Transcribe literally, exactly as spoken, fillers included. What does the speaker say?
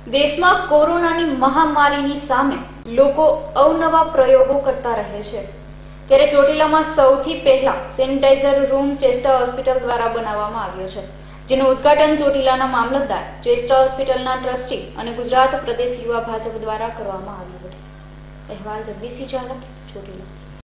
દેશમાં કોરોનાની મહામારીની સામે લોકો અવનવા પ્રયોગો કરતા રહે છે, ત્યારે ચોટીલામાં સૌથી પહેલા સેનિટાઇઝર રૂમ ચેસ્ટા હોસ્પિટલ દ્વારા બનાવવામાં આવ્યો છે, જેનું ઉદ્ઘાટન ચોટીલાના મામલતદાર, ચેસ્ટા હોસ્પિટલના ટ્રસ્ટી અને ગુજરાત પ્રદેશ યુવા ભાજપ દ્વારા કરવામાં આવ્યું હતું। અહેવાલ જગદીશસિંહ ઝાલા, ચોટીલા।